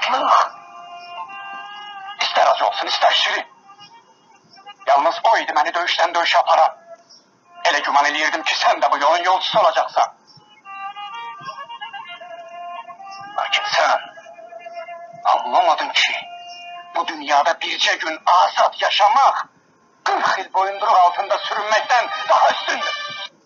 Yaşlıq. İster acı olsun, ister şirin. Yalnız o idi məni döyüşdən döyüşə aparan. Elə güman eləyirdim ki, sən də bu yolun yolcusu olacaqsan. Lakin sən anlamadın ki, bu dünyada bircə gün azad yaşamaq 40 il boyunduruk altında sürünməkdən daha üstündür.